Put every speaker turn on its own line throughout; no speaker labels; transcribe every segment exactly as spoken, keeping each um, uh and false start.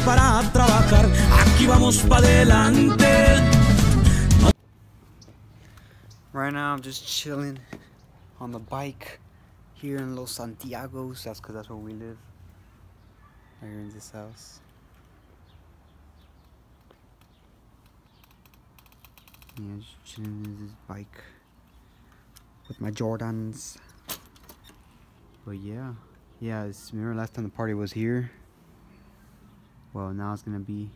para trabajar, aquí vamos pa' adelante.
Right now I'm just chilling on the bike here in Los Santiagos. That's because that's where we live. Right here in this house. Yeah, just chilling in this bike with my Jordans. But yeah, yeah. It's, remember last time the party was here? Well, now it's gonna be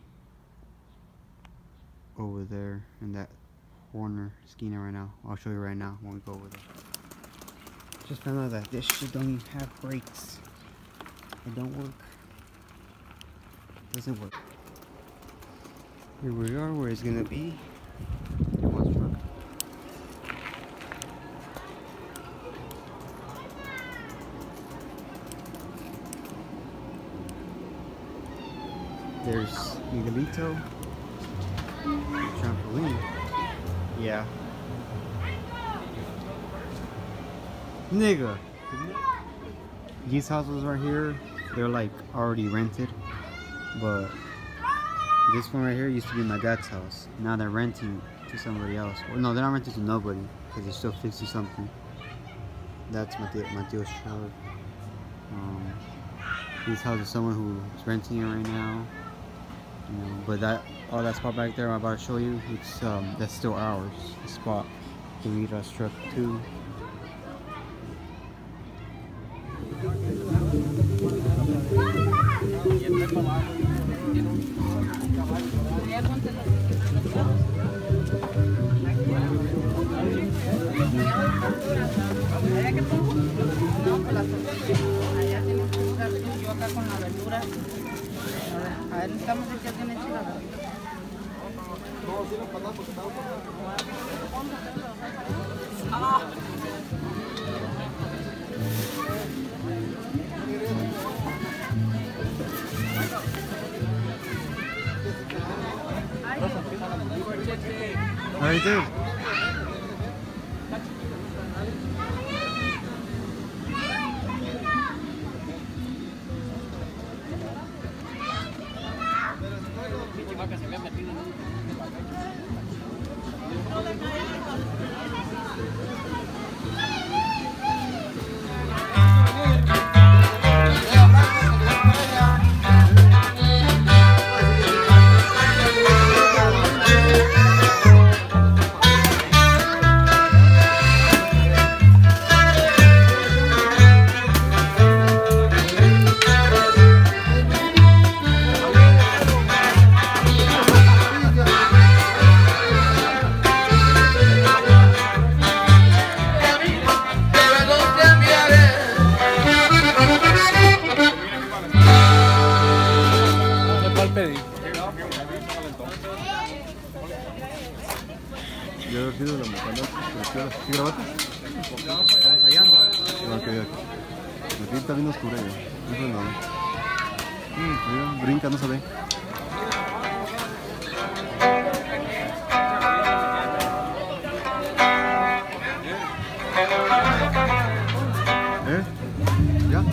over there in that corner esquina right now. I'll show you right now when we go over there. Just found out that this shit don't even have brakes. It don't work. It doesn't work. Here we are where it's gonna be. There's Miguelito. Trampoline. Yeah. Nigga. These houses right here, they're like already rented. But this one right here used to be my dad's house. Now they're renting to somebody else. Well, no, they're not renting to nobody because they're still fifty something. That's Mateo, Mateo's trailer. Um, this house is someone who's renting it right now. You know, but that all that spot back there I'm about to show you, it's um that's still ours. The spot. The Rita's truck too.
A ver, necesitamos el que tiene chila.
Right there.
Yo he sido la mecánica. ¿Sí grabaste? Ok, ok. Aquí está bien oscuro ya. Eso no. Mm, brinca, no se ve. ¿Eh? ¿Ya?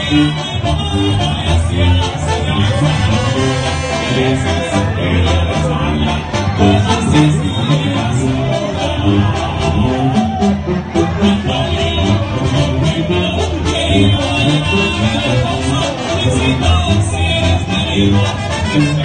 Thank you.